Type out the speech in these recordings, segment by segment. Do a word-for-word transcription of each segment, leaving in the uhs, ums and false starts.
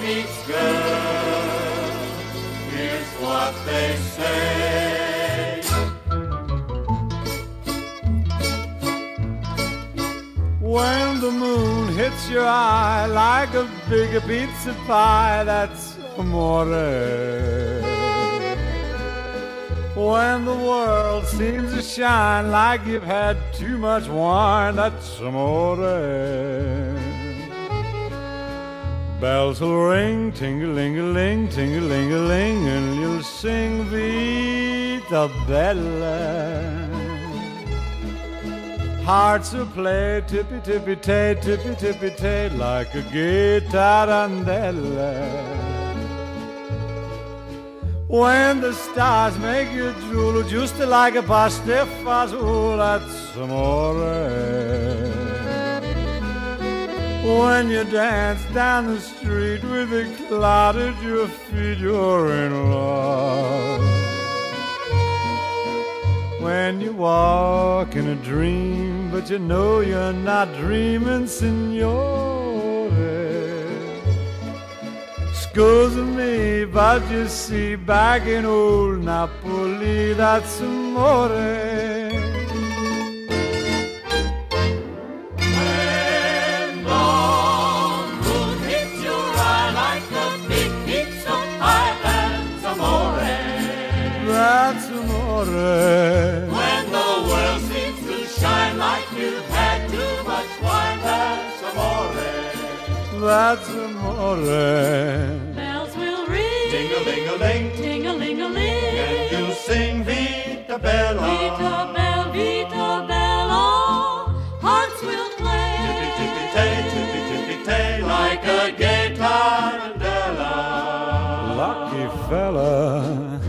meets girl, here's what they say. When the moon hits your eye like a big pizza pie, that's amore. When the world seems to shine like you've had too much wine, that's amore. Bells will ring, ting-a-ling-a-ling, ting-a-ling-a-ling, and you'll sing Vita Bella. Hearts will play tippy-tippy-tay, tippy-tippy-tay, like a gay tarantella. When the stars make you drool, just like a pastifazool, that's amore. When you dance down the street with a cloud at your feet, you're in love. When you walk in a dream, but you know you're not dreaming, signore. Scusa me, but you see, back in old Napoli, that's amore. When the moon hits your eye like a big pizza pie, that's amore. That's amore. When the world seems to shine like you've had too much wine, that's amore. That's amore. Bells will ring, Ting-a-ling-a-ling, ting-a-ling-a-ling, and you'll sing Vita Bella. Vita Bella, Vita Bella. Hearts will play, Tippy-tippy-tay, tippy-tippy-tay, like a gay tarantella. Lucky fella.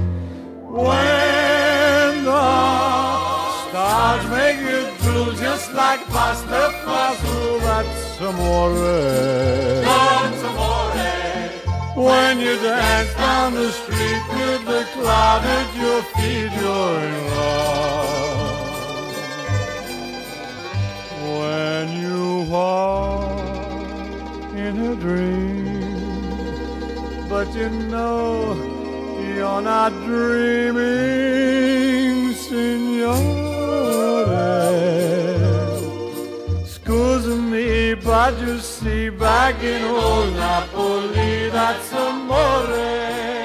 When the stars make you drool, just like pasta fazool, that's amore. That's amore. When you dance down the street with the cloud at your feet, you're in love. When you walk in a dream, but you know you're not dreaming, signore. Scusa me, but you see, back in old Napoli, that's amore.